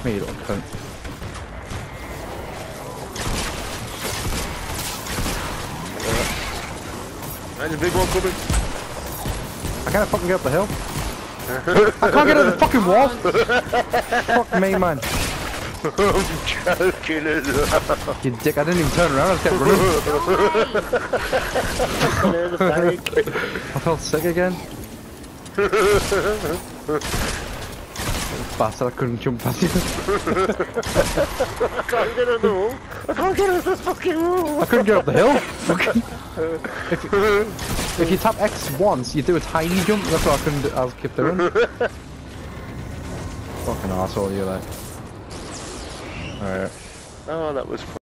Me, you little cunt. There's a big one coming. I can't fucking get up the hill. I can't get up the fucking wall. Fuck me, man. I'm joking as well. You dick, I didn't even turn around, I just kept running. I felt sick again. Bastard, I couldn't jump past you. I can't get on the wall. I can't get on the fucking wall. I couldn't get up the hill. If you tap X once, you do a tiny jump, that's what I couldn't do. I was kept doing. Fucking arsehole, you like. Alright. Oh, that was fun.